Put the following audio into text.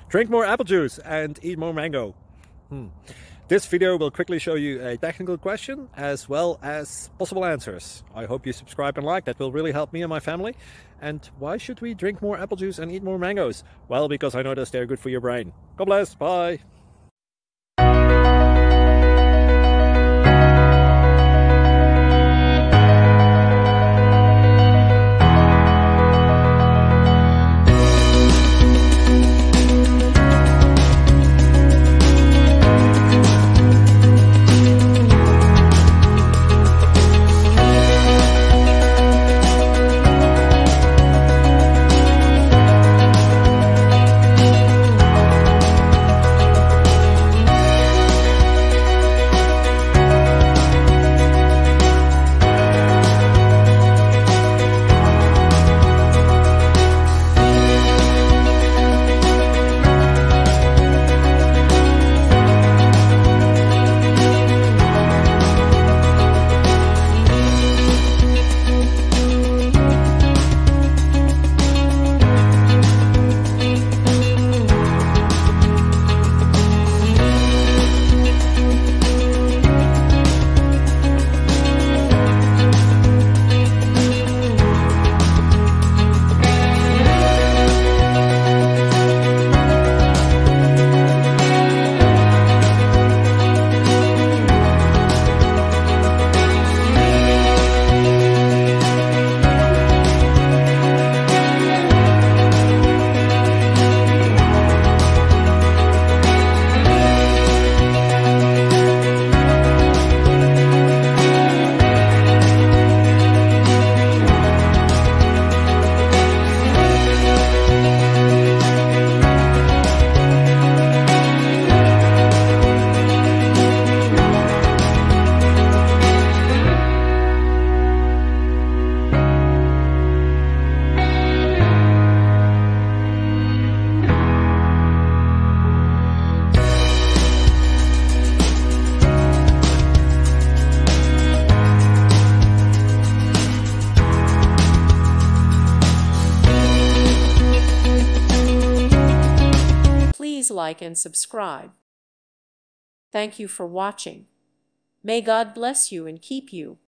Drink more apple juice and eat more mango. This video will quickly show you a technical question as well as possible answers. I hope you subscribe and like, that will really help me and my family. And why should we drink more apple juice and eat more mangoes? Well, because I noticed they're good for your brain. God bless, bye! Please like and subscribe. Thank you for watching. May God bless you and keep you.